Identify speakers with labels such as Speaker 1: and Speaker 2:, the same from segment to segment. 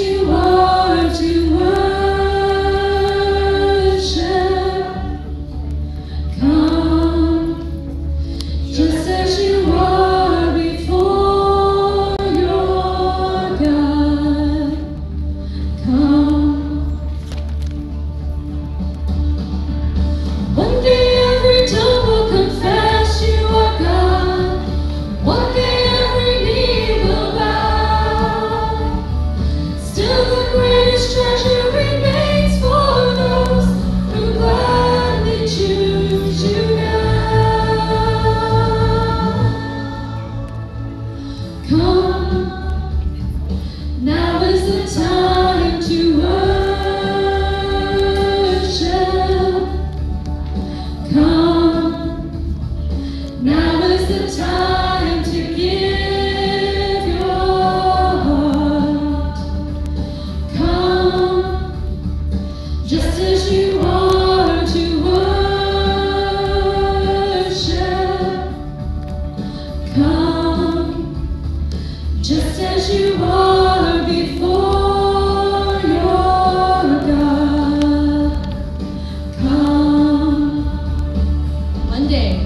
Speaker 1: you are to worship. Come, just as you are before your God. Come. One day every tongue will confess you are God. One day every knee will bow. Still the greatest treasure remains for those who gladly choose you now. Come, now is the time to worship. Come, now is the time to give your heart. Come, just as you are to worship. Come, just as you are before your God. Come. One day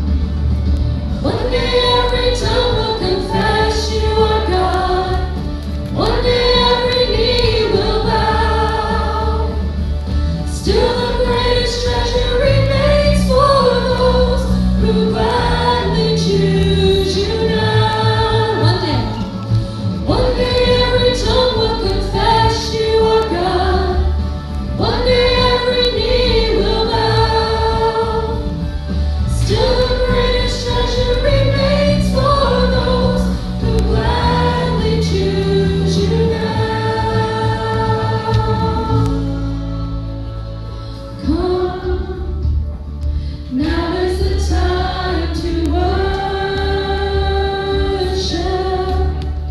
Speaker 1: every tongue will confess you are God. One day every knee will bow. Still the greatest treasure remains for those who gladly choose you now. One day every tongue will confess you are God. One day every knee will bow. Still the greatest treasure remains for those who gladly choose you now. Come, now is the time to worship.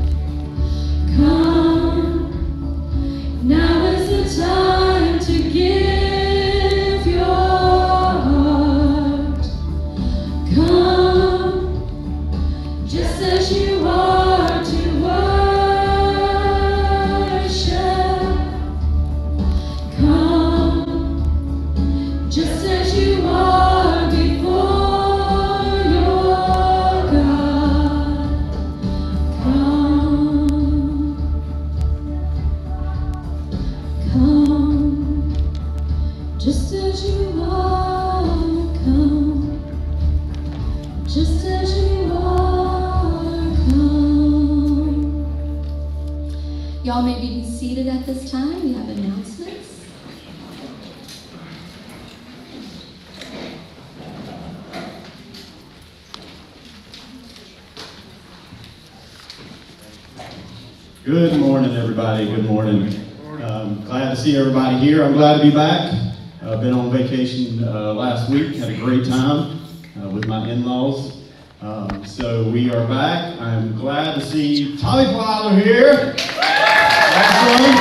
Speaker 1: Come, now is the time to give your heart. Come, just as you are to worship. Come, just as you are before your God. Come, just as you are. Come, just as you are. Come. Y'all may be seated at this time. We have announcements.
Speaker 2: Good morning, everybody. Good morning. Glad to see everybody here. I'm glad to be back. I've been on vacation last week. Had a great time with my in-laws. So we are back. I'm glad to see Tommy Plyler here. Excellent.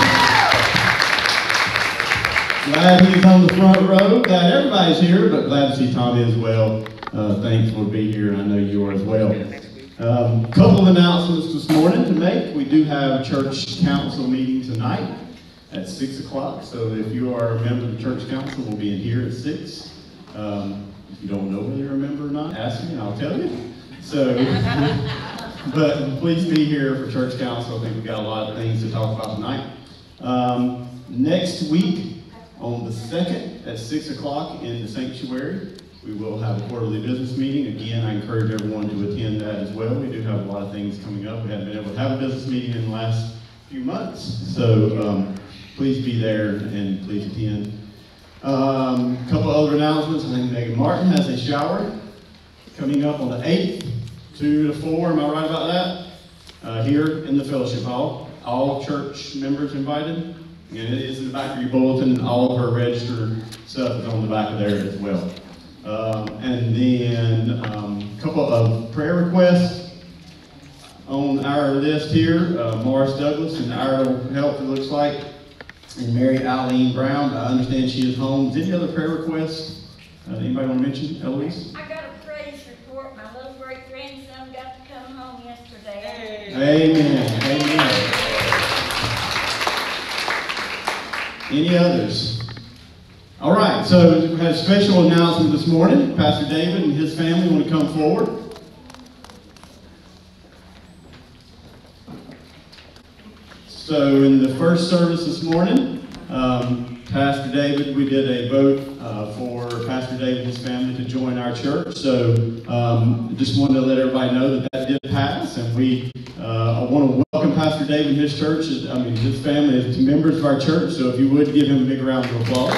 Speaker 2: Glad he's on the front row. Glad everybody's here, but glad to see Tommy as well. Thankful to be here, and I know you are as well. Couple of announcements this morning to make. We do have a church council meeting tonight at 6 o'clock. So if you are a member of the church council, we'll be in here at 6. If you don't know whether you're a member or not, ask me and I'll tell you. So, but please be here for church council. I think we've got a lot of things to talk about tonight. Next week, on the 2nd at 6 o'clock in the sanctuary, we will have a quarterly business meeting. Again, I encourage everyone to attend that as well. We do have a lot of things coming up. We haven't been able to have a business meeting in the last few months. So please be there and please attend. A couple other announcements. I think Megan Martin has a shower coming up on the 8th, 2 to 4. Am I right about that? Here in the fellowship hall. All church members invited. And it is in the back of your bulletin, and all of her registered stuff is on the back of there as well. And then a couple of prayer requests on our list here. Morris Douglas and Iredell Health, it looks like, and Mary Eileen Brown. I understand she is home. Is any other prayer requests? Anybody want to mention, Eloise?
Speaker 3: I got a praise report. My little great grandson got to come home yesterday.
Speaker 2: Amen. Amen. Any others? All right, so we had a special announcement this morning. Pastor David and his family want to come forward. So in the first service this morning, Pastor David, we did a vote for Pastor David and his family to join our church. So just wanted to let everybody know that that did pass, and we want to welcome Pastor David and his church, his family, as members of our church. So if you would give him a big round of applause.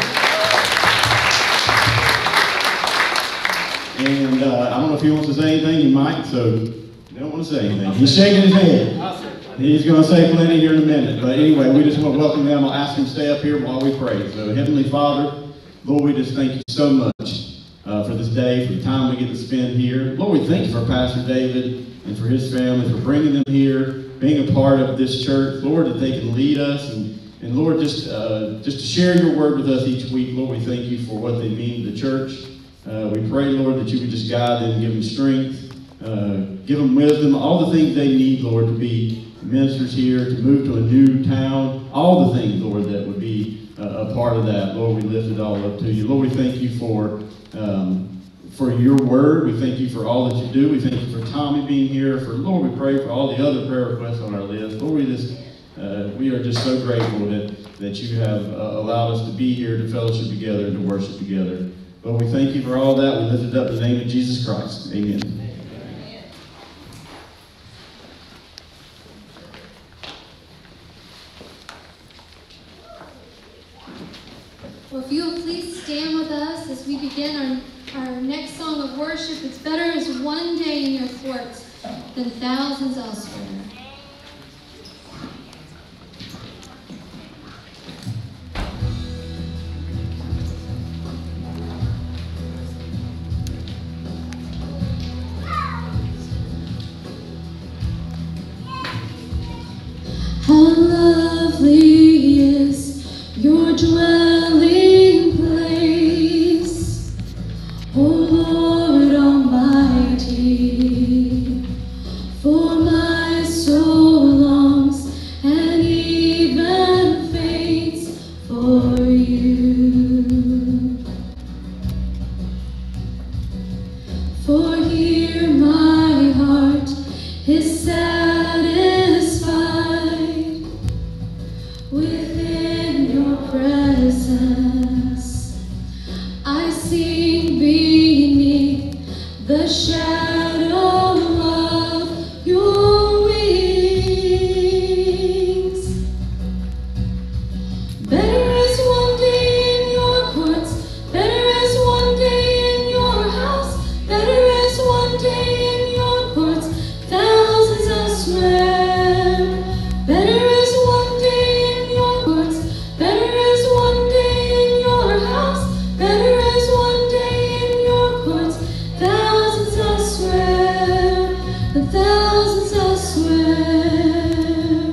Speaker 2: And I don't know if he wants to say anything. He might, so you don't want to say anything. He's shaking his head. He's going to say plenty here in a minute. But anyway, we just want to welcome them. I'll ask him to stay up here while we pray. So Heavenly Father, Lord, we just thank you so much for this day, for the time we get to spend here. Lord, we thank you for Pastor David and for his family, for bringing them here, being a part of this church. Lord, that they can lead us. And Lord, just to share your word with us each week. Lord, we thank you for what they mean to the church. We pray, Lord, that you would just guide them, give them strength, give them wisdom, all the things they need, Lord, to be ministers here, to move to a new town, all the things, Lord, that would be a part of that. Lord, we lift it all up to you. Lord, we thank you for your word. We thank you for all that you do. We thank you for Tommy being here. Lord, we pray for all the other prayer requests on our list. Lord, we are just so grateful that you have allowed us to be here, to fellowship together, and to worship together. Lord, we thank you for all that. We lift it up in the name of Jesus Christ. Amen.
Speaker 1: Well, if you will please stand with us as we begin our next song of worship. It's better is one day in your courts than thousands elsewhere. How lovely is your dwelling place, O Lord Almighty, for my soul longs and even faints for you. For here my heart is satisfied within your presence. I sing beneath the shadow of your wings. Better is one day in your courts, better is one day in your house, better is one day in your courts, thousands elsewhere. Better is one day in your courts, better is one day in your house, better is one day in your courts, thousands elsewhere, and thousands elsewhere.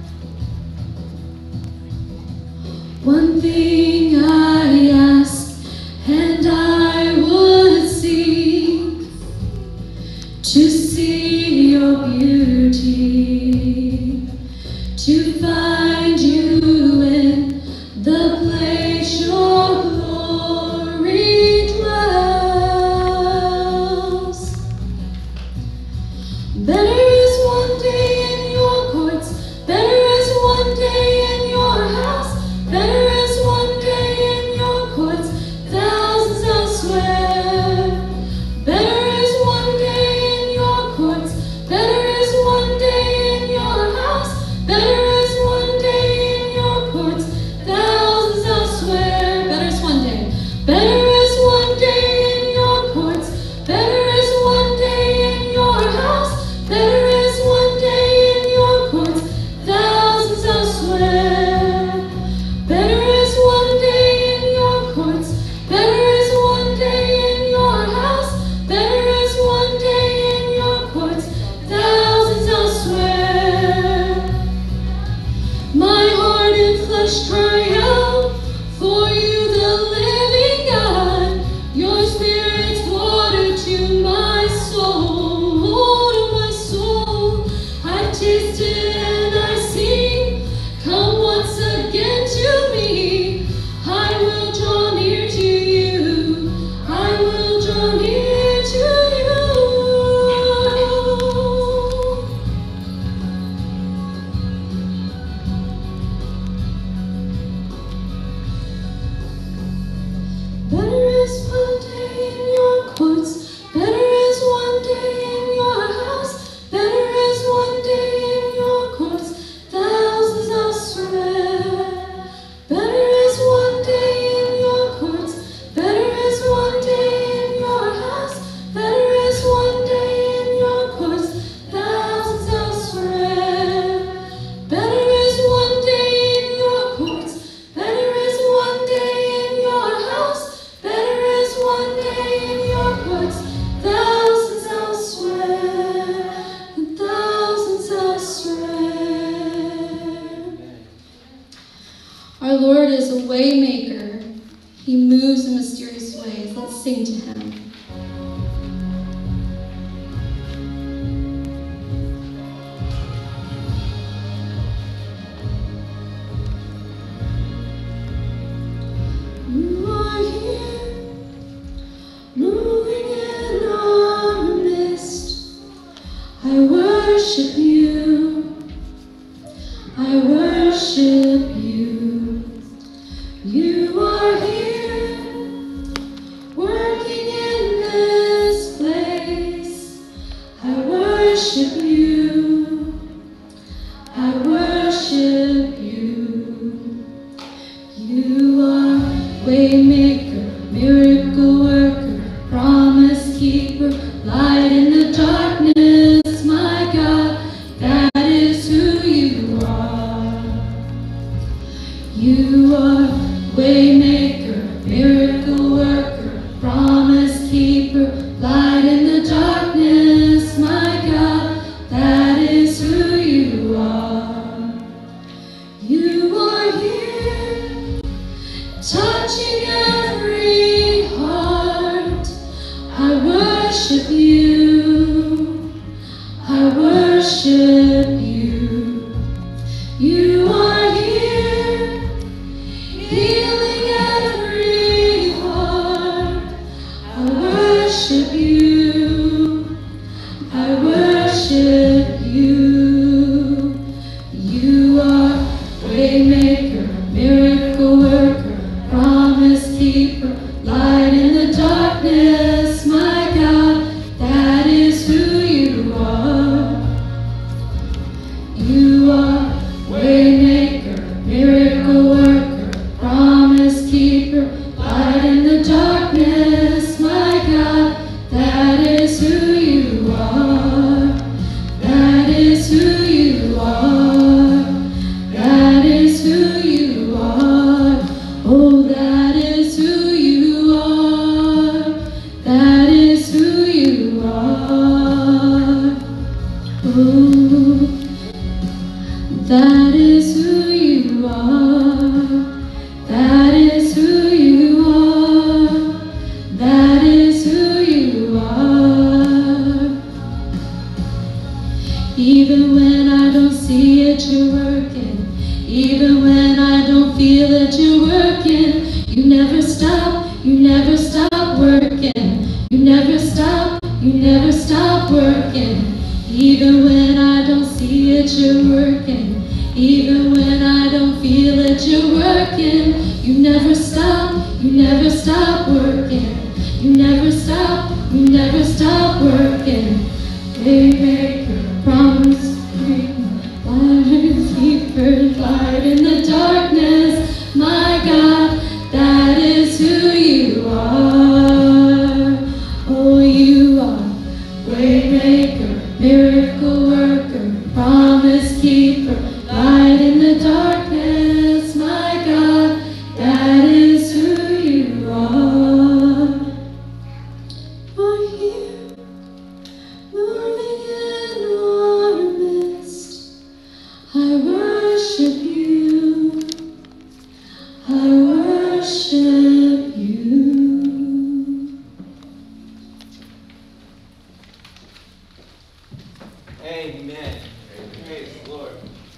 Speaker 1: One thing I ask, and I would seek, to see your beauty, to find you in the place your glory dwells. Better is one day in your courts, better is one day in your house, better is one day in your courts, thousands elsewhere. Better is one day in your courts, better is one day in your house, better is one day in your courts, thousands elsewhere. Better is one day. Better is one day in your courts, better is one day in your house, better is one day in your courts, thousands elsewhere. Better is one day in your courts, better is one day in your house, better is one day in your courts, thousands elsewhere. My heart and flesh cry out for you, the living God. Your spirit's water to my soul, to my soul. I've tasted and I sing, come once again to me. Our Lord is a way maker. He moves in mysterious ways. Let's sing to him. You are here, moving in our midst. I worship you. I worship you. You are here, working in this place. I worship you. I worship you. You are waymaker, miracle worker, promise keeper, light in the darkness, my God, that is who you are. You are waymaker, miracle worker, promise keeper, light in the darkness, my God, that is who you are. You are here, touching every heart. I worship you. I worship you. You are here, healing every heart. I worship you. I worship you. You are waymaker, miracle worker, promise keeper, light in the darkness, my God, that is who you are. You are waymaker, miracle worker, promise keeper, light in the darkness, my God, that is who you are. That is who you are. That is who you are. Oh, that is who you are. That is who you are. Oh, that is who you are. That is who you are. That is who you are. Even when I don't see it, you're working. Even when I don't feel that you're working, you never stop working. You never stop working. Even when I don't see it, you're working. Even when I don't feel it, you're working. You never stop working. You never stop working. Waymaker, promise keeper, light keeper, light in the darkness, my God, that is who you are. Oh, you are waymaker, miracle worker, promise keeper, light in the darkness, my God, that is who you are. You're here, moving in our midst. I worship you. I worship you.
Speaker 4: Amen. Praise the Lord.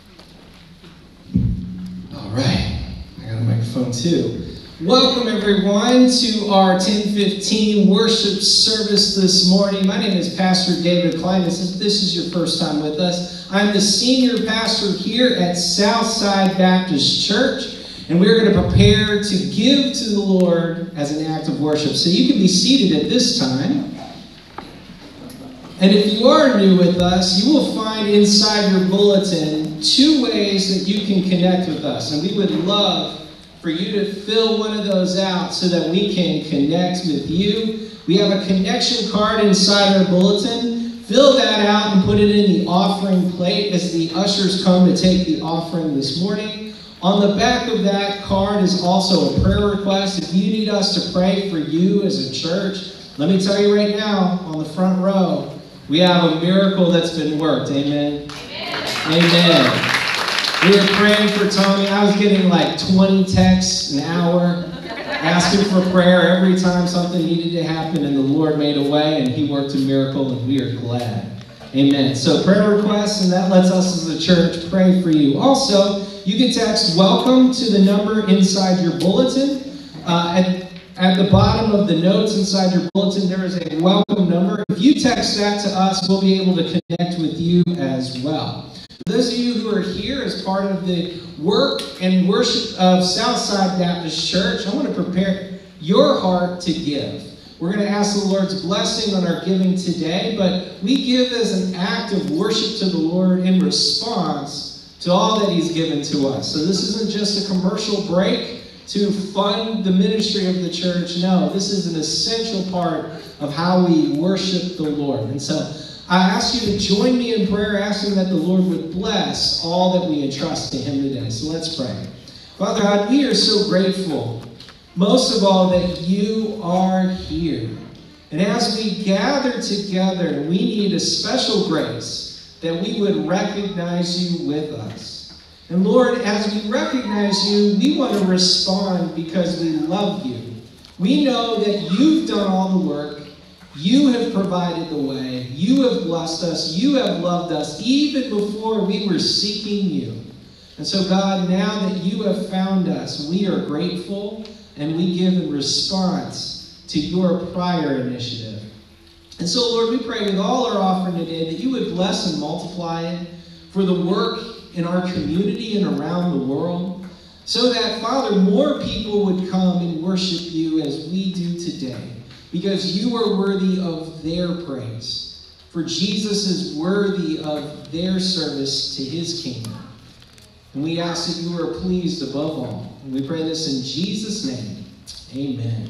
Speaker 5: All right, I got a microphone too. Welcome everyone to our 10:15 worship service this morning. My name is Pastor David Kleinis. If this is your first time with us, I'm the senior pastor here at Southside Baptist Church, and we're going to prepare to give to the Lord as an act of worship. So you can be seated at this time. And if you are new with us, you will find inside your bulletin 2 ways that you can connect with us. And we would love for you to fill one of those out so that we can connect with you. We have a connection card inside our bulletin. Fill that out and put it in the offering plate as the ushers come to take the offering this morning. On the back of that card is also a prayer request. If you need us to pray for you as a church, let me tell you right now, on the front row, we have a miracle that's been worked. Amen? Amen. Amen. We were praying for Tommy. I was getting like 20 texts an hour asking for prayer every time something needed to happen, and the Lord made a way, and he worked a miracle, and we are glad. Amen. So prayer requests, and that lets us as a church pray for you. Also, you can text welcome to the number inside your bulletin. At the bottom of the notes inside your bulletin, there is a welcome number. If you text that to us, we'll be able to connect with you as well. For those of you who are here as part of the work and worship of Southside Baptist Church, I want to prepare your heart to give. We're going to ask the Lord's blessing on our giving today, but we give as an act of worship to the Lord in response to all that he's given to us. So this isn't just a commercial break to fund the ministry of the church. No, this is an essential part of how we worship the Lord. And so I ask you to join me in prayer, asking that the Lord would bless all that we entrust to him today. So let's pray. Father God, we are so grateful, most of all, that you are here. And as we gather together, we need a special grace that we would recognize you with us. And Lord, as we recognize you, we want to respond because we love you. We know that you've done all the work. You have provided the way. You have blessed us. You have loved us even before we were seeking you. And so, God, now that you have found us, we are grateful, and we give in response to your prior initiative. And so, Lord, we pray with all our offering today that you would bless and multiply it for the work in our community and around the world, so that, Father, more people would come and worship you as we do today, because you are worthy of their praise. For Jesus is worthy of their service to his kingdom. And we ask that you are pleased above all. And we pray this in Jesus' name. Amen.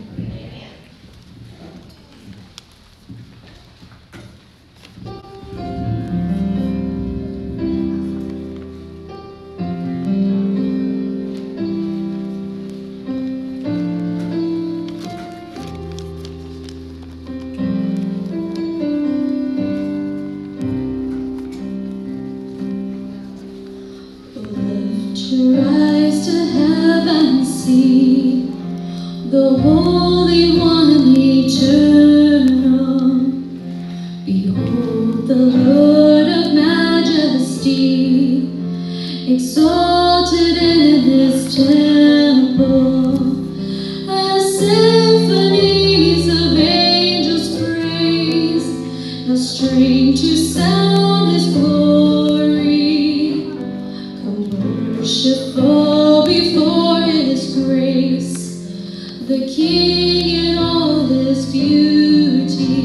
Speaker 1: Rise to heaven, see the Holy One eternal. Behold the Lord of majesty, exalted in his temple, as symphonies of angels praise, how strange to sound his glory. Come worshipful before his grace, the King in all his beauty.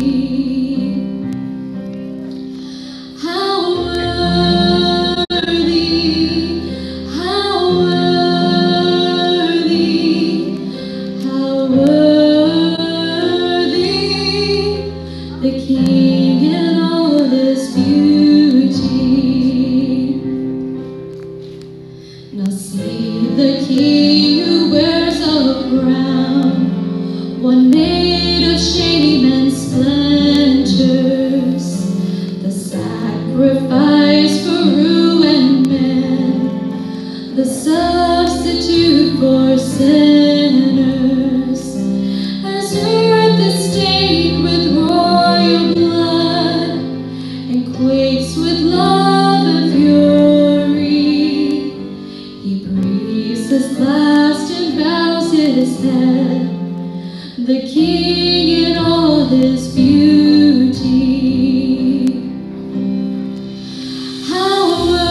Speaker 1: How worthy, how worthy, how worthy, the King in all his beauty. Now see the King who wears a crown, one made of shame and splendors, the sacrifice for ruined men, the substitute for sinners. As earth is stained with royal blood and quakes with love and fury, he breathes his last and bows his head, the King in all his beauty. How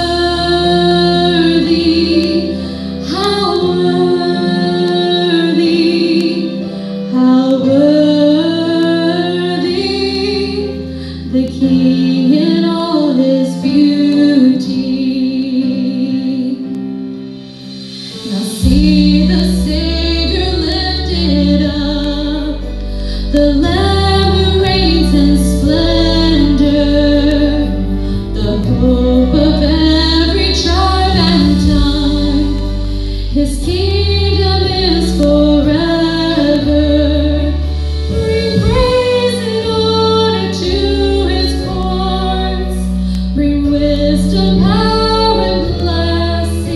Speaker 1: worthy, how worthy, how worthy, the King in all his beauty. Now see the Savior lifted up, the Lamb who reigns in splendor, the hope of every tribe and tongue. His kingdom is forever. Bring praise and honor to his courts. Bring wisdom, power, and blessing.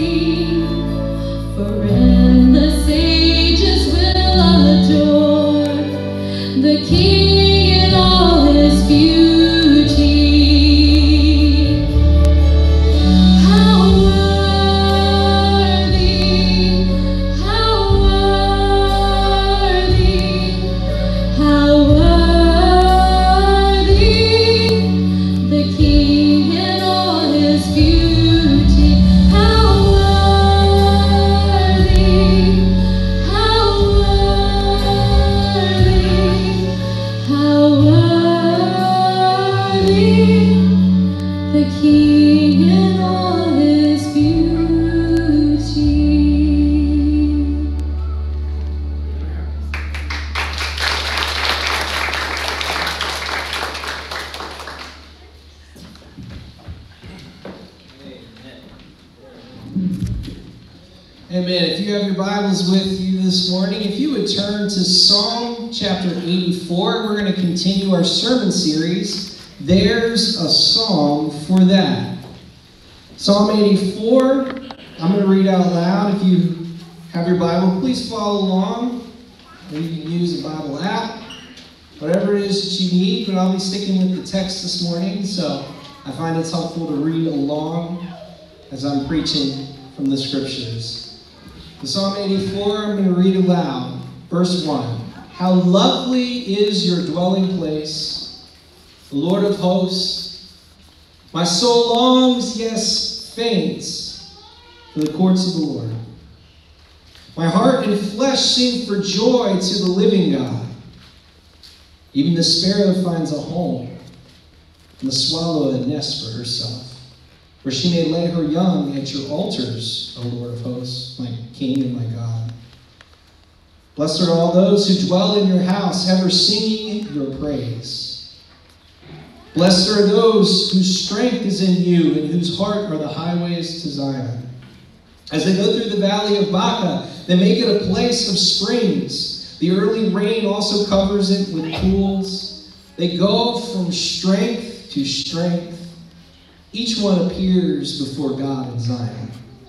Speaker 5: Amen. If you have your Bibles with you this morning, if you would turn to Psalm chapter 84, we're going to continue our sermon series, There's a Song for That. Psalm 84, I'm going to read out loud. If you have your Bible, please follow along. Or you can use a Bible app, whatever it is that you need, but I'll be sticking with the text this morning, so I find it's helpful to read along as I'm preaching from the scriptures. The Psalm 84, I'm going to read aloud. Verse 1. How lovely is your dwelling place, the Lord of hosts. My soul longs, yes, faints, for the courts of the Lord. My heart and flesh sing for joy to the living God. Even the sparrow finds a home, and the swallow a nest for herself, where she may lay her young at your altars, O Lord of hosts, my King and my God. Blessed are all those who dwell in your house, ever singing your praise. Blessed are those whose strength is in you, and whose heart are the highways to Zion. As they go through the valley of Baca, they make it a place of springs. The early rain also covers it with pools. They go from strength to strength. Each one appears before God in Zion.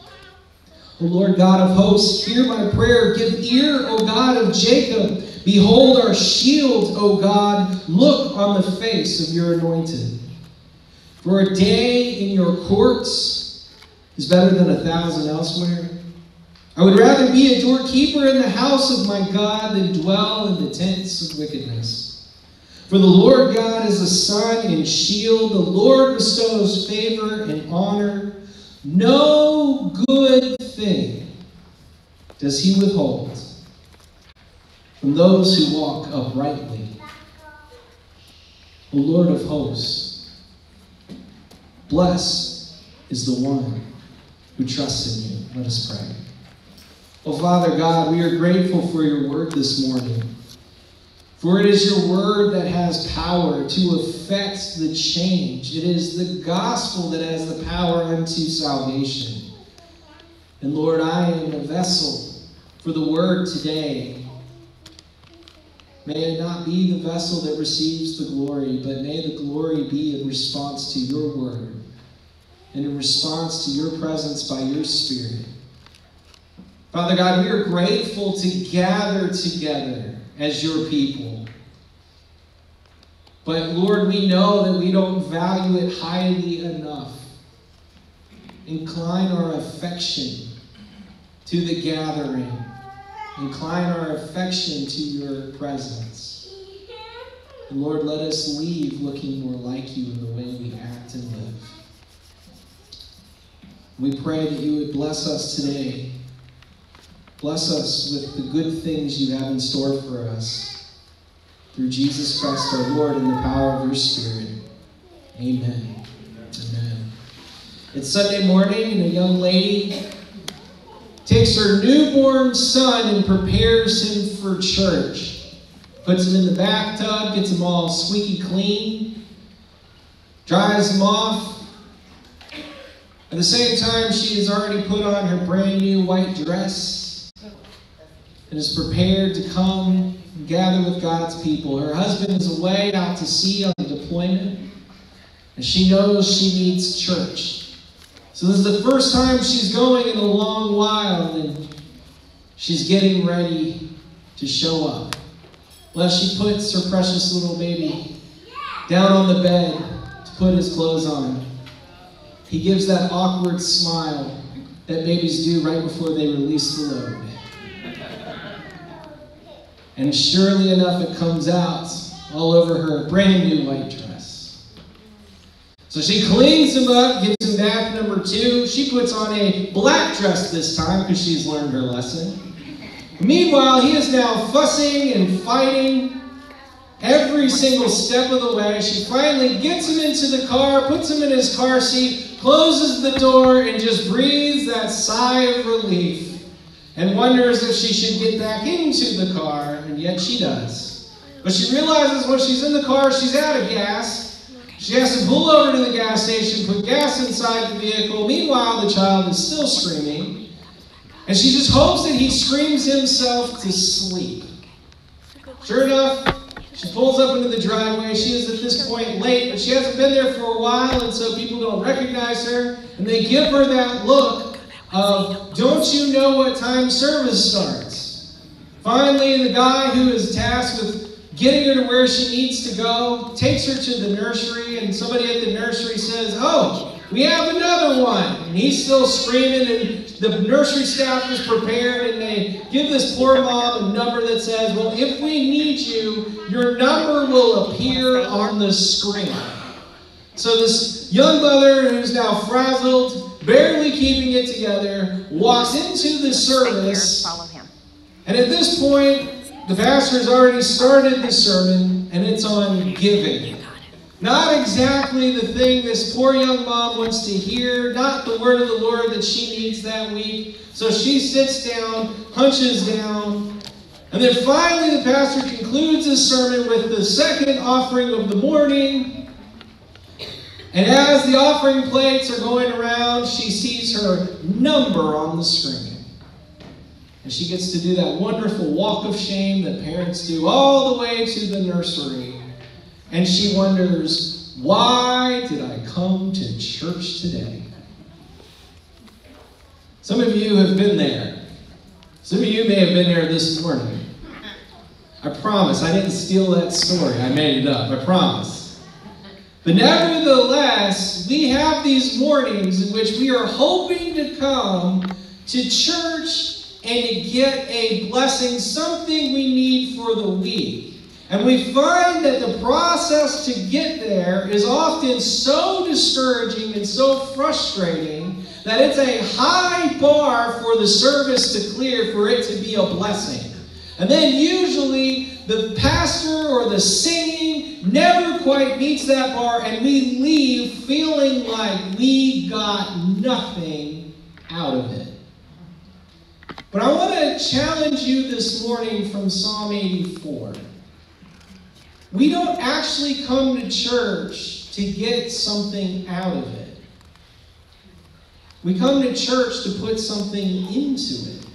Speaker 5: O Lord God of hosts, hear my prayer. Give ear, O God of Jacob. Behold our shield, O God. Look on the face of your anointed. For a day in your courts is better than 1,000 elsewhere. I would rather be a doorkeeper in the house of my God than dwell in the tents of wickedness. For the Lord God is a sun and shield. The Lord bestows favor and honor. No good thing does he withhold from those who walk uprightly. O Lord of hosts, blessed is the one who trusts in you. Let us pray. Oh, Father God, we are grateful for your word this morning. For it is your word that has power to effect the change. It is the gospel that has the power unto salvation. And Lord, I am a vessel for the word today. May it not be the vessel that receives the glory, but may the glory be in response to your word and in response to your presence by your Spirit. Father God, we are grateful to gather together as your people. But Lord, we know that we don't value it highly enough. Incline our affection to the gathering. Incline our affection to your presence. And Lord, let us leave looking more like you in the way we act and live. We pray that you would bless us today. Bless us with the good things you have in store for us. Through Jesus Christ our Lord and the power of your Spirit. Amen. Amen. It's Sunday morning and a young lady takes her newborn son and prepares him for church. Puts him in the bathtub, gets him all squeaky clean, dries him off. At the same time, she has already put on her brand new white dress and is prepared to come and gather with God's people. Her husband is away out to sea on deployment, and she knows she needs church. So this is the first time she's going in a long while, and she's getting ready to show up. Well, she puts her precious little baby down on the bed to put his clothes on. He gives that awkward smile that babies do right before they release the load. And surely enough, it comes out all over her brand new white dress. So she cleans him up, gives him bath number 2. She puts on a black dress this time because she's learned her lesson. Meanwhile, he is now fussing and fighting every single step of the way. She finally gets him into the car, puts him in his car seat, closes the door, and just breathes that sigh of relief. And wonders if she should get back into the car, and yet she does. But she realizes when she's in the car, she's out of gas. She has to pull over to the gas station, put gas inside the vehicle. Meanwhile, the child is still screaming. And she just hopes that he screams himself to sleep. Sure enough, she pulls up into the driveway. She is at this point late, but she hasn't been there for a while, and so people don't recognize her. And they give her that look of, don't you know what time service starts? Finally, the guy who is tasked with getting her to where she needs to go takes her to the nursery, and somebody at the nursery says, oh, we have another one. And he's still screaming, and the nursery staff is prepared, and they give this poor mom a number that says, well, if we need you, your number will appear on the screen. So this young mother who's now frazzled, barely keeping it together, walks into the service.
Speaker 6: Follow him.
Speaker 5: And at this point, the pastor has already started the sermon, and it's on giving. Not exactly the thing this poor young mom wants to hear, not the word of the Lord that she needs that week. So she sits down, hunches down, and then finally the pastor concludes his sermon with the second offering of the morning. And as the offering plates are going around, she sees her number on the screen. And she gets to do that wonderful walk of shame that parents do all the way to the nursery. And she wonders, why did I come to church today? Some of you have been there. Some of you may have been there this morning. I promise, I didn't steal that story. I made it up, I promise. But nevertheless, we have these mornings in which we are hoping to come to church and to get a blessing, something we need for the week. And we find that the process to get there is often so discouraging and so frustrating that it's a high bar for the service to clear for it to be a blessing. And then usually the pastor or the singing never quite meets that bar, and we leave feeling like we got nothing out of it. But I want to challenge you this morning from Psalm 84. We don't actually come to church to get something out of it. We come to church to put something into it.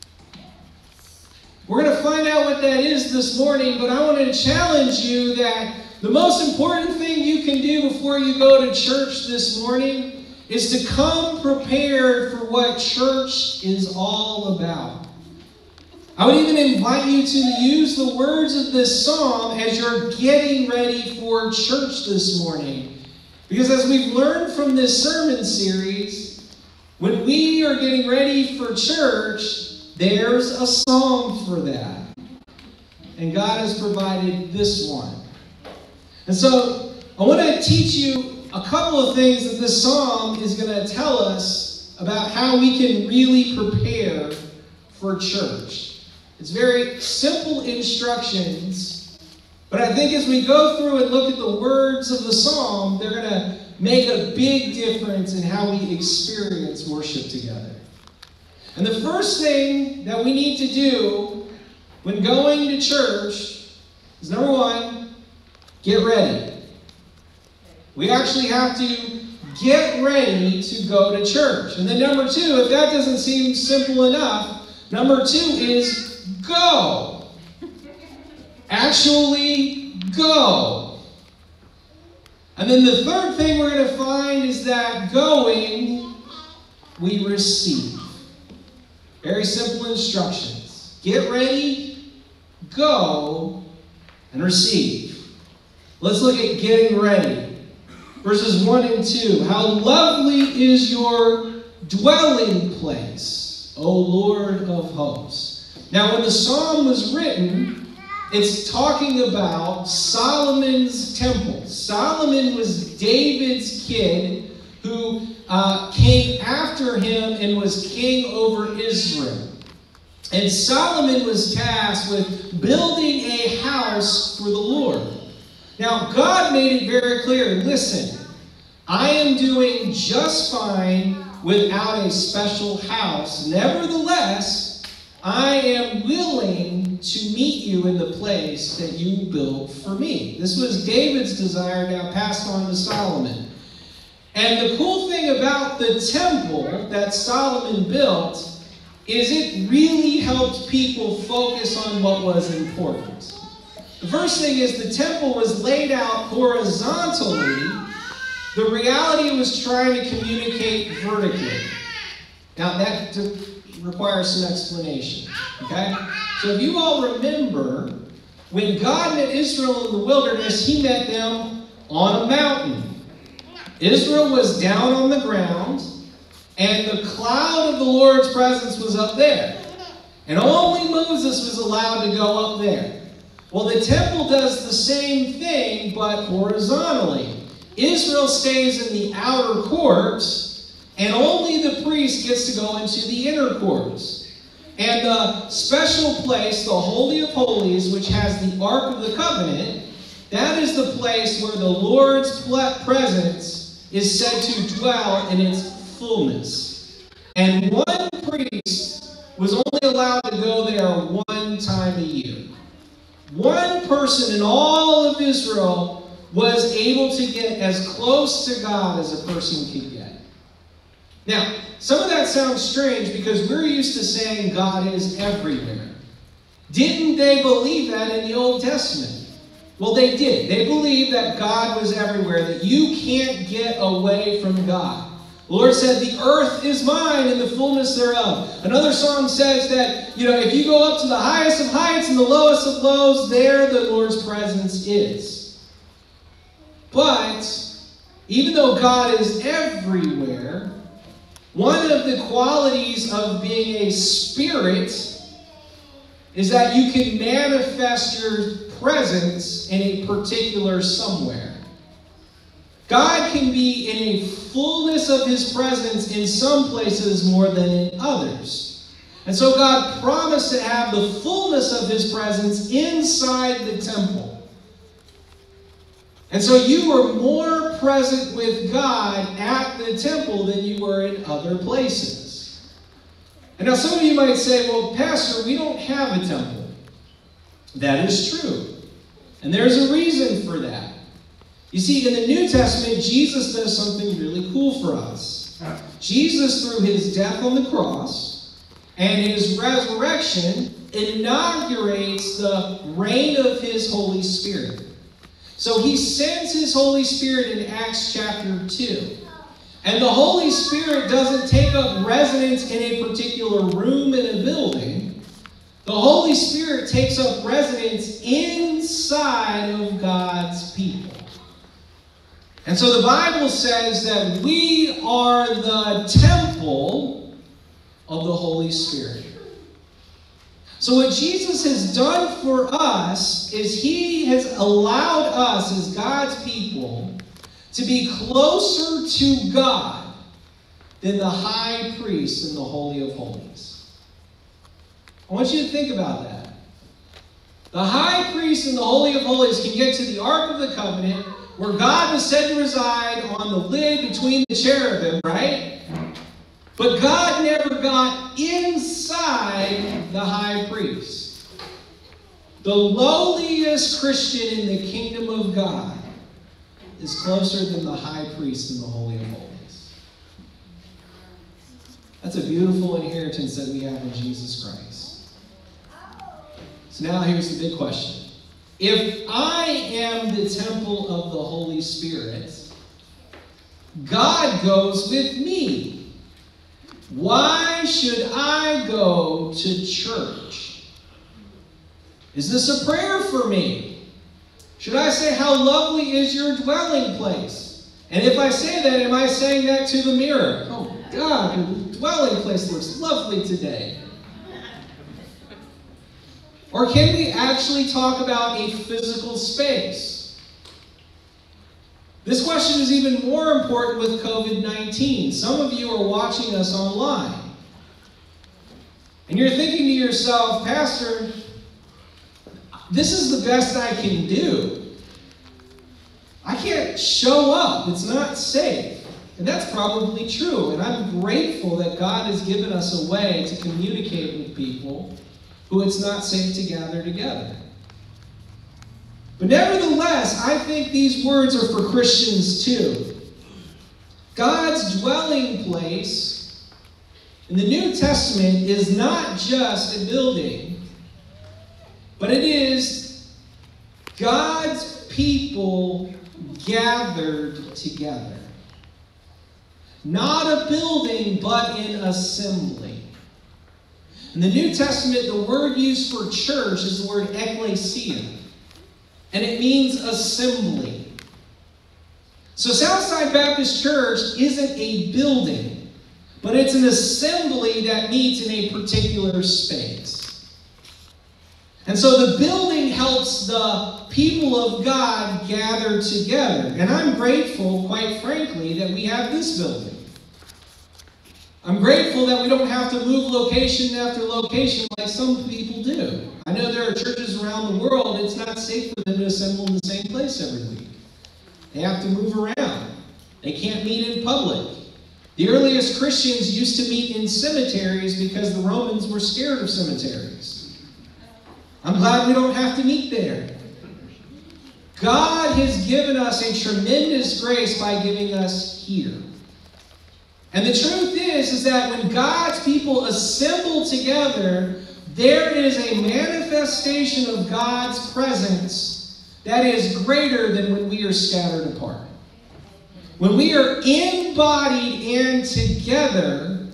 Speaker 5: We're going to find out what that is this morning, but I want to challenge you that the most important thing you can do before you go to church this morning is to come prepared for what church is all about. I would even invite you to use the words of this psalm as you're getting ready for church this morning. Because as we've learned from this sermon series, when we are getting ready for church, there's a psalm for that. And God has provided this one. And so I want to teach you a couple of things that this psalm is going to tell us about how we can really prepare for church. It's very simple instructions, but I think as we go through and look at the words of the psalm, they're going to make a big difference in how we experience worship together. And the first thing that we need to do when going to church is, number one, get ready. We actually have to get ready to go to church. And then number two, if that doesn't seem simple enough, number two is go. Actually go. And then the third thing we're going to find is that going, we receive. Very simple instructions. Get ready, go, and receive. Let's look at getting ready. Verses 1 and 2. How lovely is your dwelling place, O Lord of hosts. Now, when the psalm was written, it's talking about Solomon's temple. Solomon was David's kid who came after him and was king over Israel. And Solomon was tasked with building a house for the Lord. Now, God made it very clear, listen, I am doing just fine without a special house. Nevertheless, I am willing to meet you in the place that you built for me. This was David's desire, now passed on to Solomon. And the cool thing about the temple that Solomon built is it really helped people focus on what was important. The first thing is the temple was laid out horizontally. The reality was trying to communicate vertically. Now that requires some explanation, okay? So if you all remember, when God met Israel in the wilderness, he met them on a mountain. Israel was down on the ground, and the cloud of the Lord's presence was up there. And only Moses was allowed to go up there. Well, the temple does the same thing, but horizontally. Israel stays in the outer courts, and only the priest gets to go into the inner courts. And the special place, the Holy of Holies, which has the Ark of the Covenant, that is the place where the Lord's presence is said to dwell in its fullness. And one priest was only allowed to go there one time a year. One person in all of Israel was able to get as close to God as a person could get. Now, some of that sounds strange because we're used to saying God is everywhere. Didn't they believe that in the Old Testament? Well, they did. They believed that God was everywhere, that you can't get away from God. The Lord said, the earth is mine and the fullness thereof. Another song says that, if you go up to the highest of heights and the lowest of lows, there the Lord's presence is. But, even though God is everywhere, one of the qualities of being a spirit is that you can manifest your presence in a particular somewhere. God can be in a fullness of his presence in some places more than in others. And so God promised to have the fullness of his presence inside the temple. And so you were more present with God at the temple than you were in other places. And now some of you might say, well, Pastor, we don't have a temple. That is true. And there's a reason for that. You see, in the New Testament, Jesus does something really cool for us. Jesus, through his death on the cross and his resurrection, inaugurates the reign of his Holy Spirit. So he sends his Holy Spirit in Acts chapter 2. And the Holy Spirit doesn't take up residence in a particular room in a building. The Holy Spirit takes up residence inside of God's people. And so the Bible says that we are the temple of the Holy Spirit. So what Jesus has done for us is he has allowed us as God's people to be closer to God than the high priest in the Holy of Holies. I want you to think about that. The high priest in the Holy of Holies can get to the Ark of the Covenant, where God was said to reside on the lid between the cherubim, right? But God never got inside the high priest. The lowliest Christian in the kingdom of God is closer than the high priest in the Holy of Holies. That's a beautiful inheritance that we have in Jesus Christ. So now here's the big question. If I am the temple of the Holy Spirit, God goes with me. Why should I go to church? Is this a prayer for me? Should I say, how lovely is your dwelling place? And if I say that, am I saying that to the mirror? Oh God, your dwelling place looks lovely today. Or can we actually talk about a physical space? This question is even more important with COVID-19. Some of you are watching us online. And you're thinking to yourself, Pastor, this is the best I can do. I can't show up. It's not safe. And that's probably true. And I'm grateful that God has given us a way to communicate with people who it's not safe to gather together. But nevertheless, I think these words are for Christians too. God's dwelling place in the New Testament is not just a building, but it is God's people gathered together. Not a building, but an assembly. In the New Testament, the word used for church is the word ekklesia, and it means assembly. So Southside Baptist Church isn't a building, but it's an assembly that meets in a particular space. And so the building helps the people of God gather together. And I'm grateful, quite frankly, that we have this building. I'm grateful that we don't have to move location after location like some people do. I know there are churches around the world, it's not safe for them to assemble in the same place every week. They have to move around. They can't meet in public. The earliest Christians used to meet in cemeteries because the Romans were scared of cemeteries. I'm glad we don't have to meet there. God has given us a tremendous grace by giving us here. And the truth is that when God's people assemble together, there is a manifestation of God's presence that is greater than when we are scattered apart. When we are embodied and together,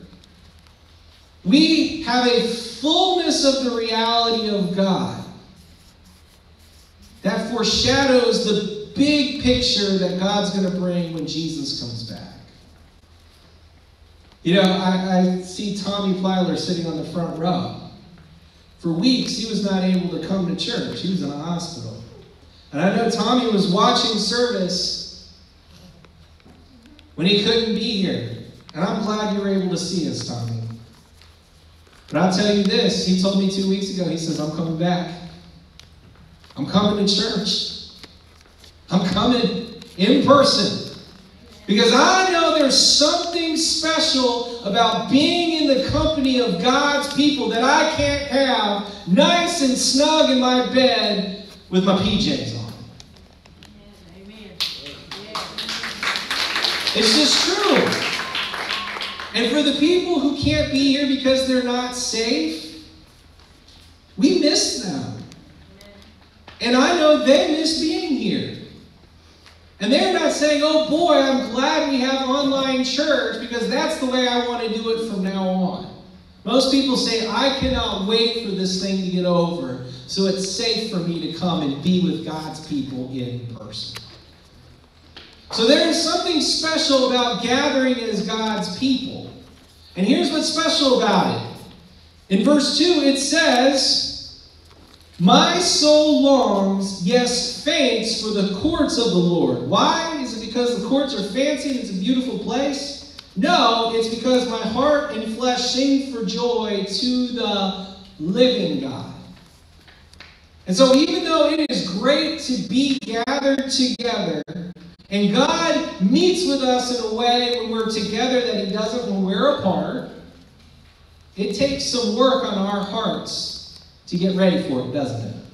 Speaker 5: we have a fullness of the reality of God that foreshadows the big picture that God's going to bring when Jesus comes back. You know, I see Tommy Plyler sitting on the front row. For weeks, he was not able to come to church. He was in a hospital. And I know Tommy was watching service when he couldn't be here. And I'm glad you were able to see us, Tommy. But I'll tell you this. He told me 2 weeks ago, he says, I'm coming back. I'm coming to church. I'm coming in person. Because I know there's something special about being in the company of God's people that I can't have nice and snug in my bed with my PJs on.
Speaker 3: Amen.
Speaker 5: It's just true. And for the people who can't be here because they're not safe, we miss them. And I know they miss being here. And they're not saying, oh boy, I'm glad we have online church because that's the way I want to do it from now on. Most people say, I cannot wait for this thing to get over so it's safe for me to come and be with God's people in person. So there is something special about gathering as God's people. And here's what's special about it. In verse 2, it says, my soul longs, yes, faints for the courts of the Lord. Why? Is it because the courts are fancy and it's a beautiful place? No, it's because my heart and flesh sing for joy to the living God. And so even though it is great to be gathered together, and God meets with us in a way when we're together that He doesn't when we're apart, it takes some work on our hearts to get ready for it, doesn't it?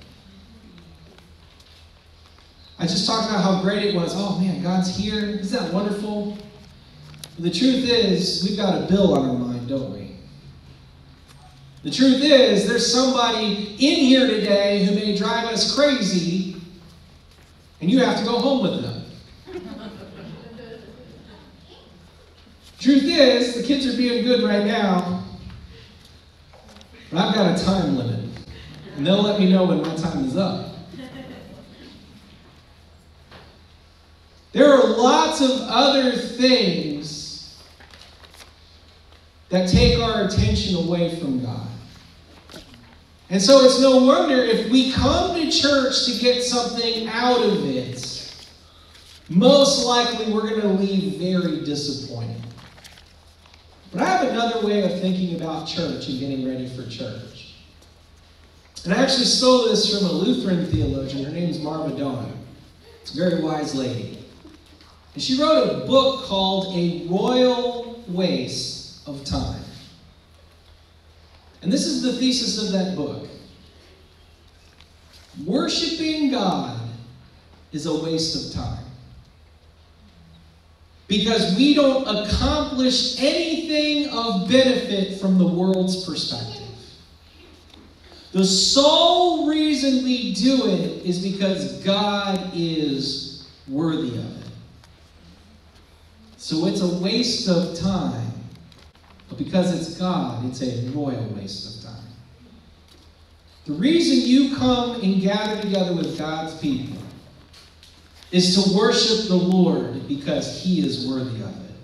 Speaker 5: I just talked about how great it was. Oh man, God's here. Isn't that wonderful? But the truth is, we've got a bill on our mind, don't we? The truth is, there's somebody in here today who may drive us crazy, and you have to go home with them. Truth is, the kids are being good right now, but I've got a time limit. And they'll let me know when my time is up. There are lots of other things that take our attention away from God. And so it's no wonder if we come to church to get something out of it, most likely we're going to leave very disappointed. But I have another way of thinking about church and getting ready for church. And I actually stole this from a Lutheran theologian. Her name is Marva Dawn. It's a very wise lady. And she wrote a book called A Royal Waste of Time. And this is the thesis of that book. Worshiping God is a waste of time. because we don't accomplish anything of benefit from the world's perspective. The sole reason we do it is because God is worthy of it. So it's a waste of time. But because it's God, it's a royal waste of time. The reason you come and gather together with God's people is to worship the Lord because He is worthy of it.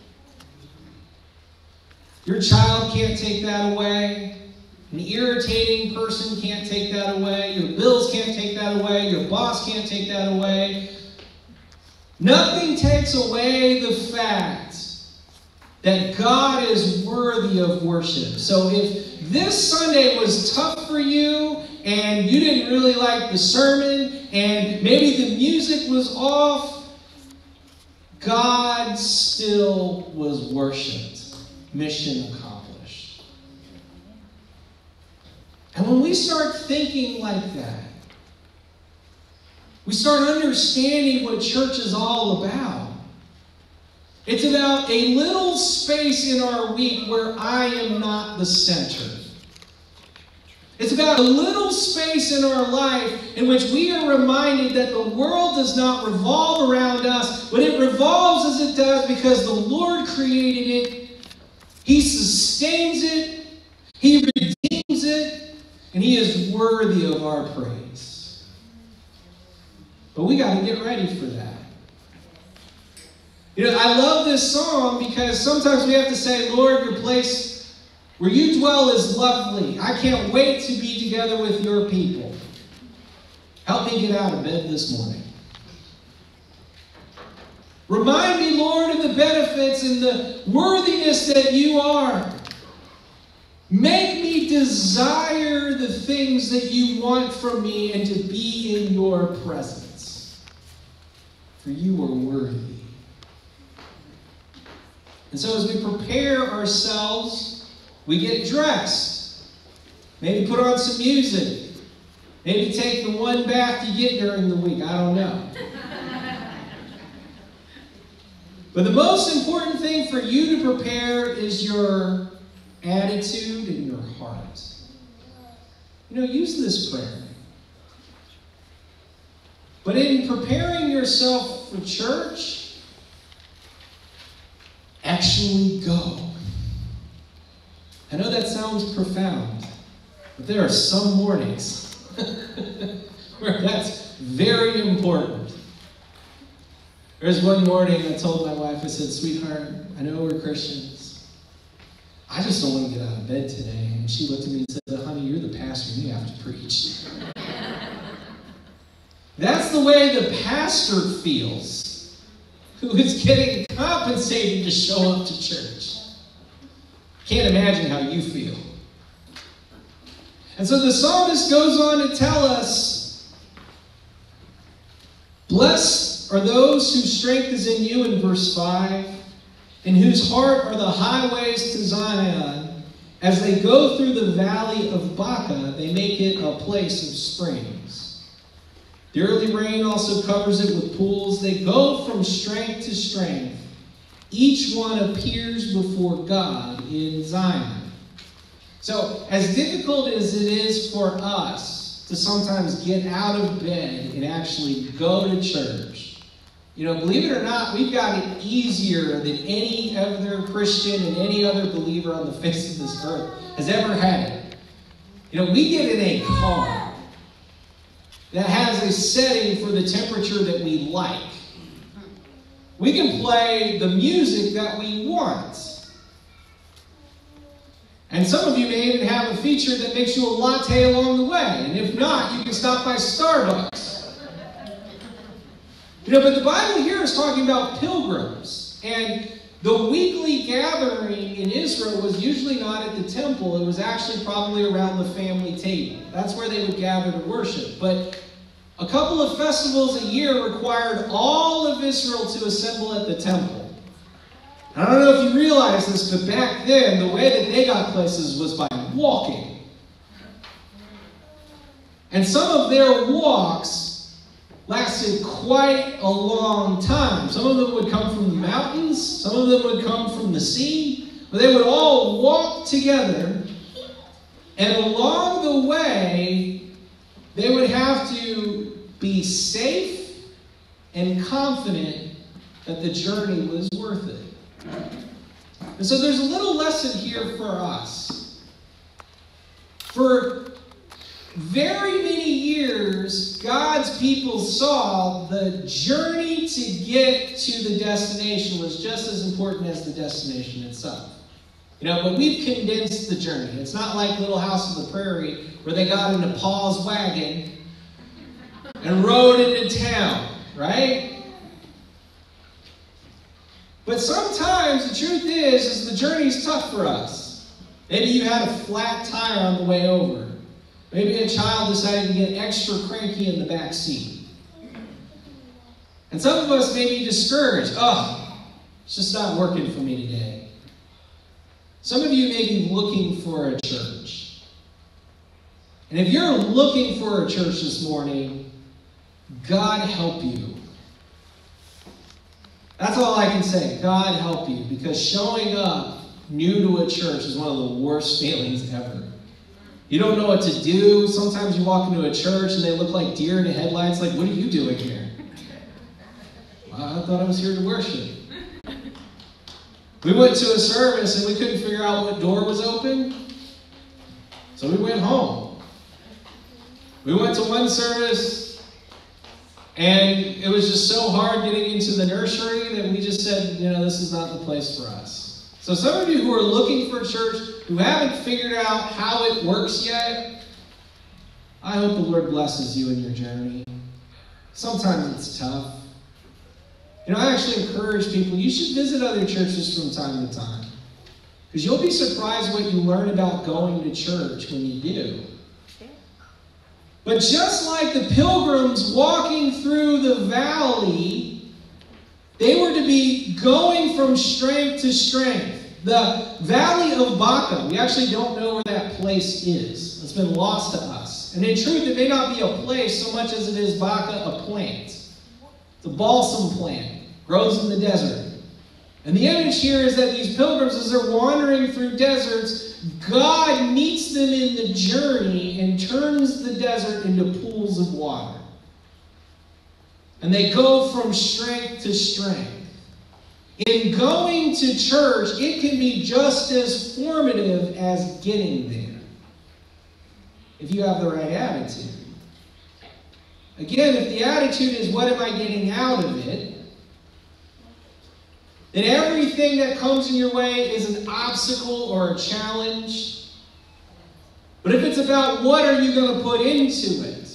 Speaker 5: Your child can't take that away. An irritating person can't take that away. Your bills can't take that away. Your boss can't take that away. Nothing takes away the fact that God is worthy of worship. So if this Sunday was tough for you and you didn't really like the sermon and maybe the music was off, God still was worshipped. Mission accomplished. And when we start thinking like that, we start understanding what church is all about. It's about a little space in our week where I am not the center. It's about a little space in our life in which we are reminded that the world does not revolve around us, but it revolves as it does because the Lord created it. He sustains it. He redeems it. And He is worthy of our praise. But we got to get ready for that. You know, I love this song because sometimes we have to say, Lord, your place where you dwell is lovely. I can't wait to be together with your people. Help me get out of bed this morning. Remind me, Lord, of the benefits and the worthiness that you are. Make me desire the things that you want from me and to be in your presence. For you are worthy. And so as we prepare ourselves, we get dressed. Maybe put on some music. Maybe take the one bath you get during the week. I don't know. But the most important thing for you to prepare is your attitude and your heart. You know, use this prayer. But in preparing yourself for church, actually go. I know that sounds profound, but there are some mornings where that's very important. There's one morning I told my wife, I said, sweetheart, I know we're Christians. I just don't want to get out of bed today. And she looked at me and said, honey, you're the pastor. You have to preach. That's the way the pastor feels, who is getting compensated to show up to church. Can't imagine how you feel. And so the psalmist goes on to tell us, blessed are those whose strength is in you in verse 5, in whose heart are the highways to Zion. As they go through the valley of Baca, they make it a place of springs. The early rain also covers it with pools. They go from strength to strength. Each one appears before God in Zion. So, as difficult as it is for us to sometimes get out of bed and actually go to church, you know, believe it or not, we've got it easier than any other Christian and any other believer on the face of this earth has ever had it. You know, we get in a car that has a setting for the temperature that we like. We can play the music that we want. And some of you may even have a feature that makes you a latte along the way. And if not, you can stop by Starbucks. You know, but the Bible here is talking about pilgrims. And the weekly gathering in Israel was usually not at the temple. It was actually probably around the family table. That's where they would gather to worship. But a couple of festivals a year required all of Israel to assemble at the temple. I don't know if you realize this, but back then, the way that they got places was by walking. And some of their walks lasted quite a long time. Some of them would come from the mountains, some of them would come from the sea, but they would all walk together, and along the way, they would have to be safe and confident that the journey was worth it. And so there's a little lesson here for us. For very many years, God's people saw the journey to get to the destination was just as important as the destination itself. But we've condensed the journey. It's not like Little House on the Prairie where they got into Paul's wagon and rode into town, right? But sometimes the truth is the journey's tough for us. Maybe you had a flat tire on the way over. Maybe a child decided to get extra cranky in the back seat. And some of us may be discouraged. Oh, it's just not working for me today. Some of you may be looking for a church. And if you're looking for a church this morning, God help you. That's all I can say. God help you. Because showing up new to a church is one of the worst feelings ever. You don't know what to do. Sometimes you walk into a church and they look like deer in the headlights. Like, what are you doing here? Well, I thought I was here to worship. We went to a service and we couldn't figure out what door was open. So we went home. We went to one service and it was just so hard getting into the nursery that we just said, this is not the place for us. So some of you who are looking for a church, who haven't figured out how it works yet, I hope the Lord blesses you in your journey. Sometimes it's tough. I actually encourage people, you should visit other churches from time to time. Because you'll be surprised what you learn about going to church when you do. But just like the pilgrims walking through the valley, they were to be going from strength to strength. The Valley of Baca, we actually don't know where that place is. It's been lost to us. And in truth, it may not be a place so much as it is Baca, a plant. It's a balsam plant. Grows in the desert. And the image here is that these pilgrims, as they're wandering through deserts, God meets them in the journey and turns the desert into pools of water. And they go from strength to strength. In going to church, it can be just as formative as getting there, if you have the right attitude. Again, if the attitude is, what am I getting out of it? Then everything that comes in your way is an obstacle or a challenge. But if it's about what are you going to put into it?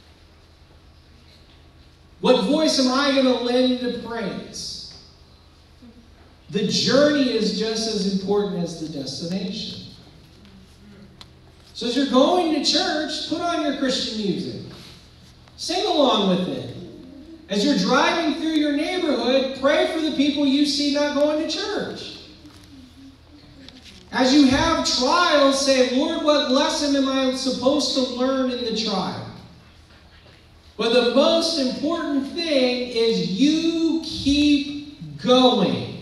Speaker 5: What voice am I going to lend to praise? The journey is just as important as the destination. So as you're going to church, put on your Christian music. Sing along with it. As you're driving through your neighborhood, pray for the people you see not going to church. As you have trials, say, Lord, what lesson am I supposed to learn in the trial? But the most important thing is you keep going.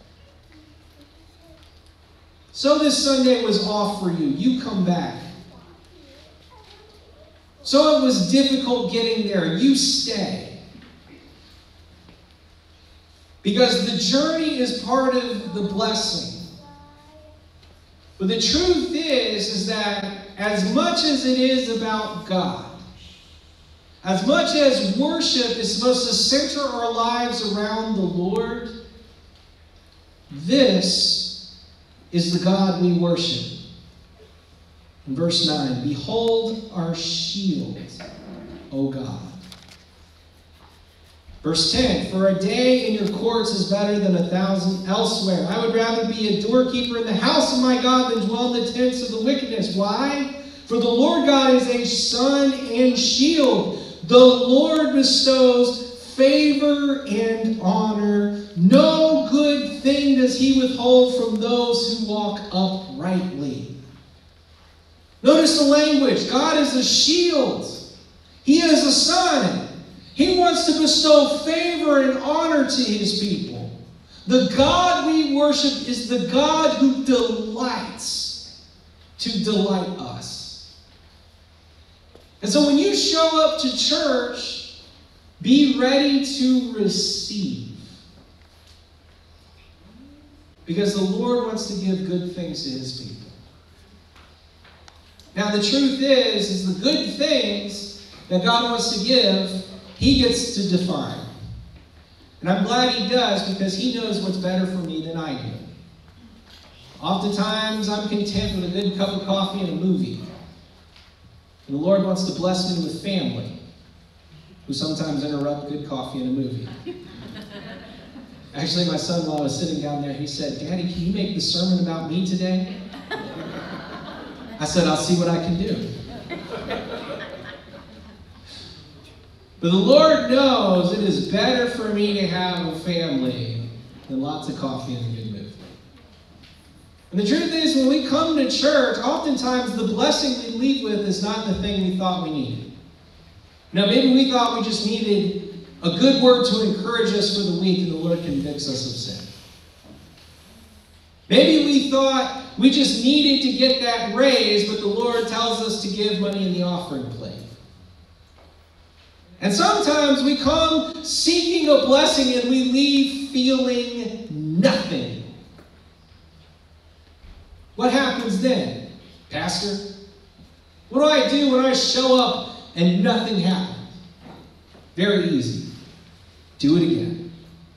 Speaker 5: So this Sunday was off for you. You come back. So it was difficult getting there. You stay. Because the journey is part of the blessing. But the truth is that as much as it is about God, as much as worship is supposed to center our lives around the Lord, this is the God we worship. In verse 9, behold our shield, O God. Verse 10, for a day in your courts is better than 1,000 elsewhere. I would rather be a doorkeeper in the house of my God than dwell in the tents of the wickedness. Why? For the Lord God is a sun and shield. The Lord bestows favor and honor. No good thing does he withhold from those who walk uprightly. Notice the language. God is a shield. He is a sun. He wants to bestow favor and honor to his people. The God we worship is the God who delights to delight us. And so when you show up to church, be ready to receive. Because the Lord wants to give good things to his people. Now the truth is the good things that God wants to give, he gets to define. And I'm glad he does, because he knows what's better for me than I do. Oftentimes I'm content with a good cup of coffee and a movie. And the Lord wants to bless me with family, who sometimes interrupt good coffee and a movie. Actually, my son-in-law was sitting down there, he said, "Daddy, can you make the sermon about me today?" I said, "I'll see what I can do." But the Lord knows it is better for me to have a family than lots of coffee and a good movie. And the truth is, when we come to church, oftentimes the blessing we leave with is not the thing we thought we needed. Now, maybe we thought we just needed a good word to encourage us for the week, and the Lord convicts us of sin. Maybe we thought we just needed to get that raise, but the Lord tells us to give money in the offering plate. And sometimes we come seeking a blessing and we leave feeling nothing. What happens then? Pastor, what do I do when I show up and nothing happens? Very easy. Do it again.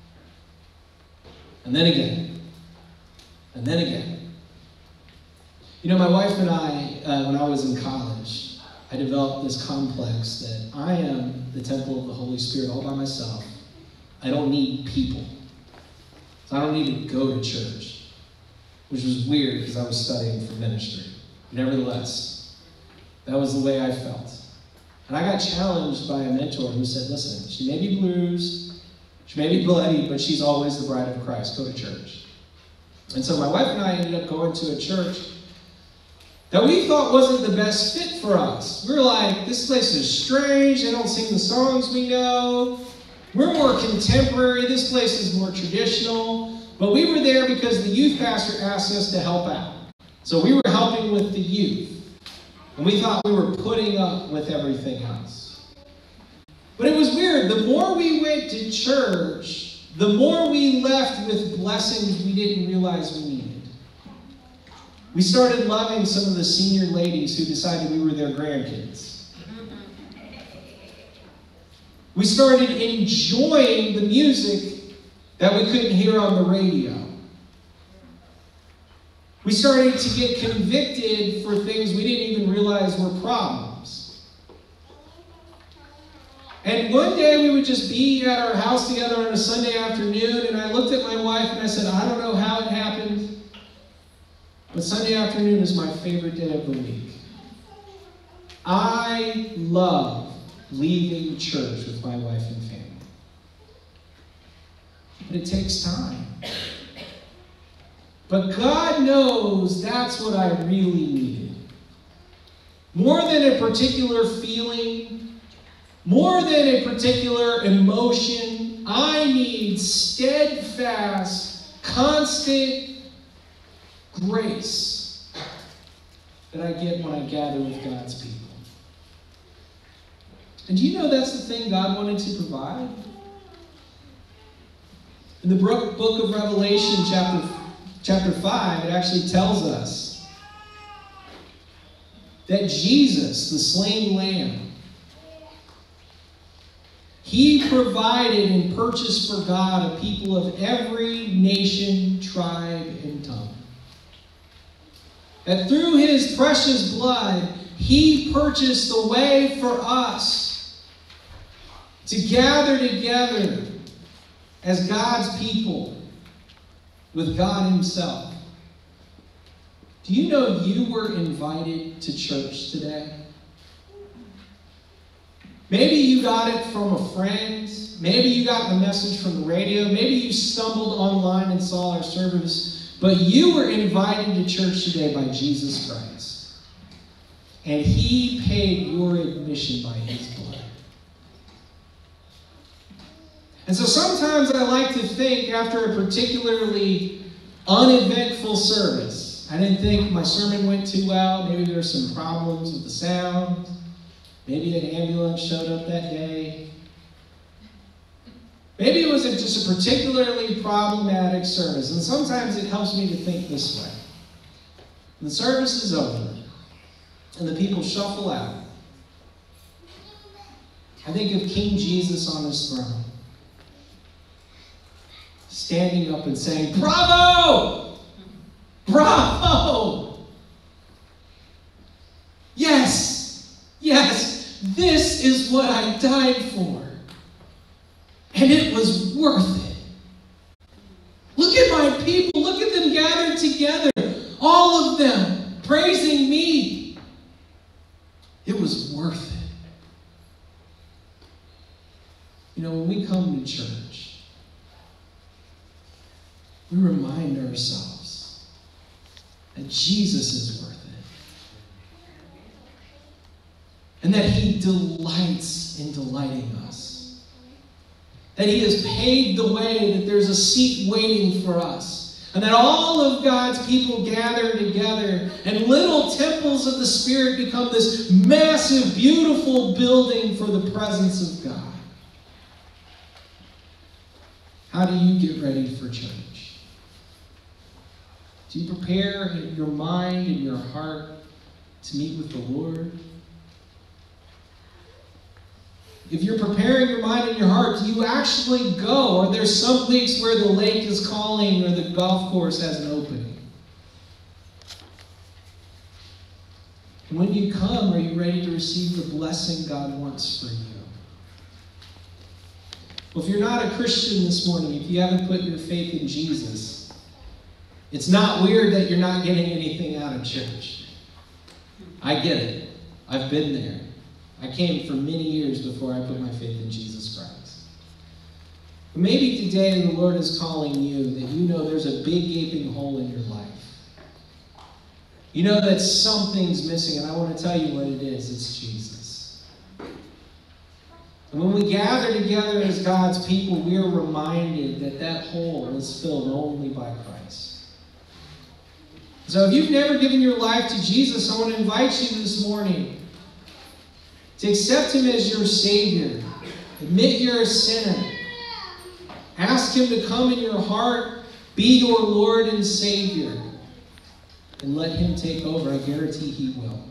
Speaker 5: And then again. And then again. You know, my wife and I, when I was in college, I developed this complex that I am the temple of the Holy Spirit all by myself. I don't need people. So I don't need to go to church, which was weird because I was studying for ministry. Nevertheless, that was the way I felt. And I got challenged by a mentor who said, "Listen, she may be bruised, she may be bloody, but she's always the bride of Christ. Go to church." And so my wife and I ended up going to a church that we thought wasn't the best fit for us. We were like, this place is strange. They don't sing the songs we know. We're more contemporary. This place is more traditional. But we were there because the youth pastor asked us to help out. So we were helping with the youth. And we thought we were putting up with everything else. But it was weird. The more we went to church, the more we left with blessings we didn't realize we needed. We started loving some of the senior ladies who decided we were their grandkids. We started enjoying the music that we couldn't hear on the radio. We started to get convicted for things we didn't even realize were problems. And one day we would just be at our house together on a Sunday afternoon, and I looked at my wife and I said, "I don't know how it happened, but Sunday afternoon is my favorite day of the week. I love leaving church with my wife and family. But it takes time. But God knows that's what I really needed. More than a particular feeling, more than a particular emotion, I need steadfast, constant grace that I get when I gather with God's people. And do you know that's the thing God wanted to provide? In the book of Revelation, chapter 5, it actually tells us that Jesus, the slain lamb, he provided and purchased for God a people of every nation, tribe, and tongue. That through his precious blood, he purchased the way for us to gather together as God's people with God himself. Do you know you were invited to church today? Maybe you got it from a friend. Maybe you got the message from the radio. Maybe you stumbled online and saw our service. But you were invited to church today by Jesus Christ. And he paid your admission by his blood. And so sometimes I like to think after a particularly uneventful service, I didn't think my sermon went too well, maybe there were some problems with the sound, maybe an ambulance showed up that day. Maybe it was just a particularly problematic service. And sometimes it helps me to think this way. The service is over, and the people shuffle out. I think of King Jesus on his throne, standing up and saying, "Bravo! Bravo! Yes, yes, this is what I died for. And it was worth it. Look at my people. Look at them gathered together. All of them praising me. It was worth it." You know, when we come to church, we remind ourselves that Jesus is worth it. And that he delights in delighting us. That he has paved the way, that there's a seat waiting for us. And that all of God's people gather together, and little temples of the Spirit become this massive, beautiful building for the presence of God. How do you get ready for church? Do you prepare your mind and your heart to meet with the Lord? If you're preparing your mind and your heart, do you actually go? Are there some weeks where the lake is calling or the golf course has an opening? And when you come, are you ready to receive the blessing God wants for you? Well, if you're not a Christian this morning, if you haven't put your faith in Jesus, it's not weird that you're not getting anything out of church. I get it. I've been there. I came for many years before I put my faith in Jesus Christ. But maybe today the Lord is calling you that you know there's a big gaping hole in your life. You know that something's missing, and I want to tell you what it is. It's Jesus. And when we gather together as God's people, we are reminded that that hole is filled only by Christ. So if you've never given your life to Jesus, I want to invite you this morning to accept him as your Savior. Admit you're a sinner. Ask him to come in your heart, be your Lord and Savior, and let him take over. I guarantee he will.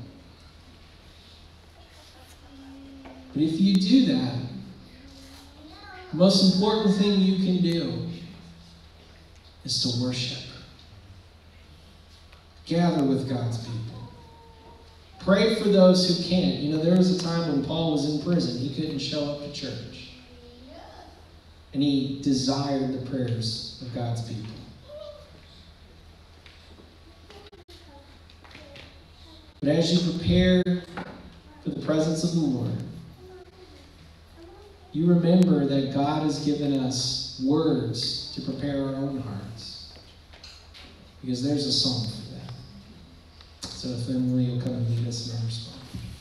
Speaker 5: But if you do that, the most important thing you can do is to worship. Gather with God's people. Pray for those who can't. You know, there was a time when Paul was in prison. He couldn't show up to church. And he desired the prayers of God's people. But as you prepare for the presence of the Lord, you remember that God has given us words to prepare our own hearts. Because there's a song for that. So if Emily will come and lead us in our response.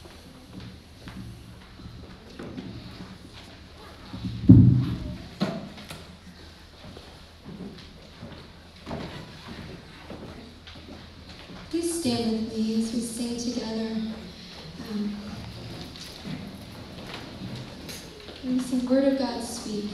Speaker 1: Please stand with me as we sing together. And we sing Word of God Speak.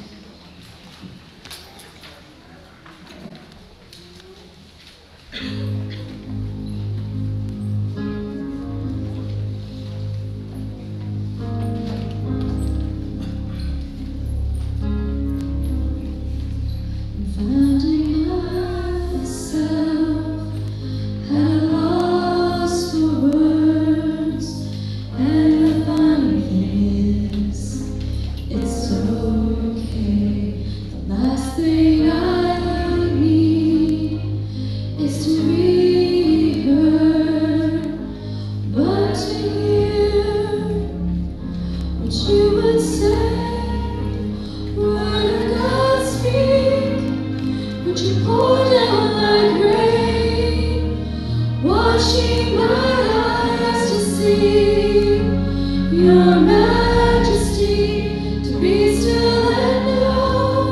Speaker 1: Your majesty, to be still and know.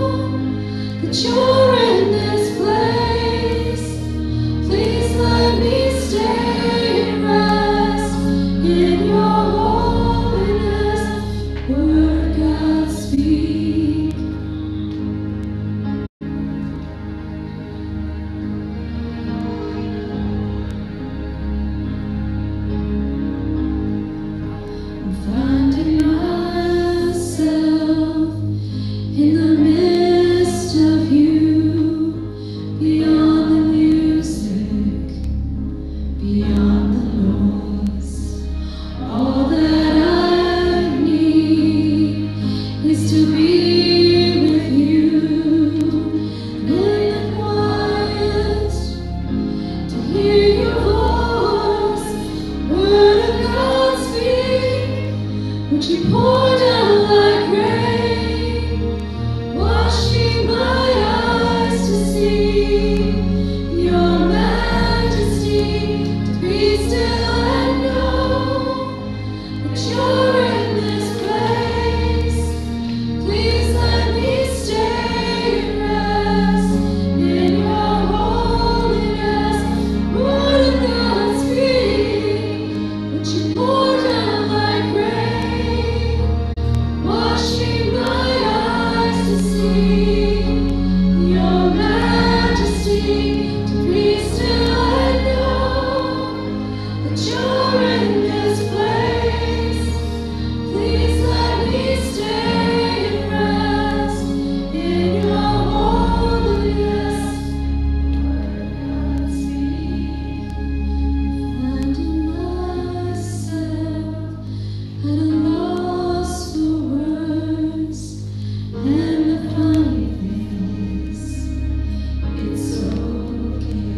Speaker 1: Would you pour down like rain, washing my eyes to see your majesty, to be still and know that you're in this place. Please let me stay and rest in your holiness. Lord of God's feet, would you pour down like rain, washing my eyes to see your majesty, to be still and know that you're in this place. Please let me stay and rest in your holiness. Lord God's feet, finding myself at a loss for words, and the funny thing is, it's okay.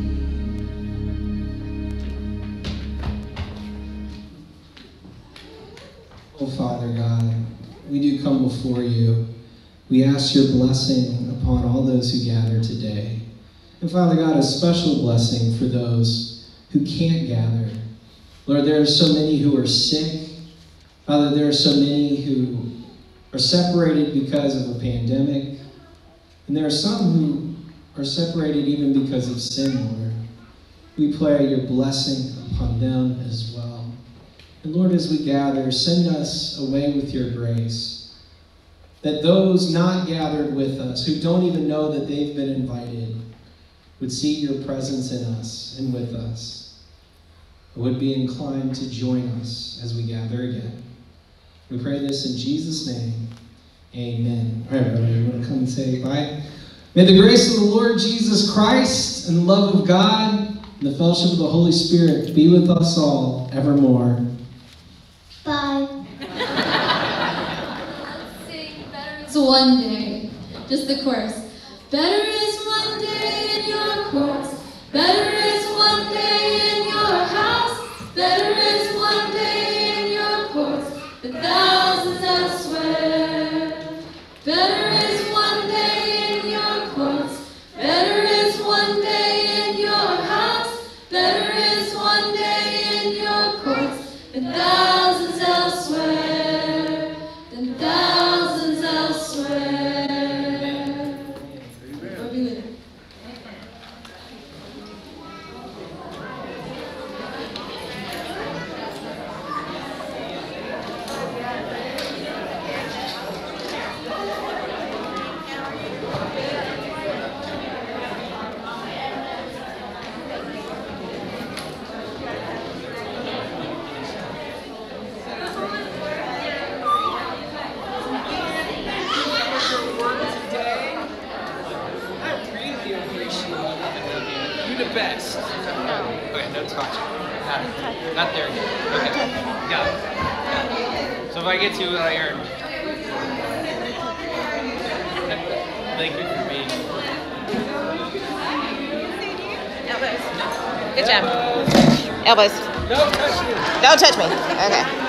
Speaker 5: Oh, Father God, we do come before you. We ask your blessing upon all those who gather today. And Father God, a special blessing for those who can't gather. Lord, there are so many who are sick. Father, there are so many who are separated because of a pandemic. And there are some who are separated even because of sin, Lord. We pray your blessing upon them as well. And Lord, as we gather, send us away with your grace, that those not gathered with us, who don't even know that they've been invited, would see your presence in us and with us, would be inclined to join us as we gather again. We pray this in Jesus' name. Amen. All right, brother, you want to come and say bye? May the grace of the Lord Jesus Christ and the love of God and the fellowship of the Holy Spirit be with us all evermore.
Speaker 1: Bye. Sing Better Is One Day. Just the chorus. Better is one day in your courts. Better is one day in your house. Better is one day in your courts than thousands elsewhere. Better is one day in your courts. Better is one day in your house. Better is one day in your courts than thousands elsewhere. Than thousands elsewhere. Lord be with you.
Speaker 4: You're the best. Okay, no touching. Not there yet. Okay, got it. So if I get to what I earned. Thank you for being here.
Speaker 6: Elbows. Good job. Elbows.
Speaker 4: No touching.
Speaker 6: Don't touch me. Okay.